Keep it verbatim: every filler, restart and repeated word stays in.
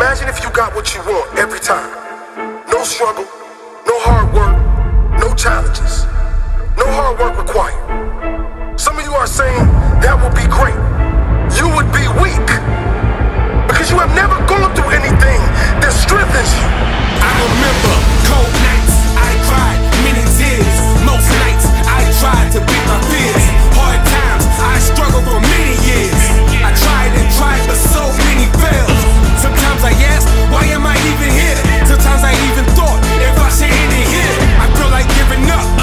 Imagine if you got what you want every time. No struggle, no hard work, no challenges, no hard work required. Some of you are saying that would be great. You would be weak because you have never gone through anything that strengthens you.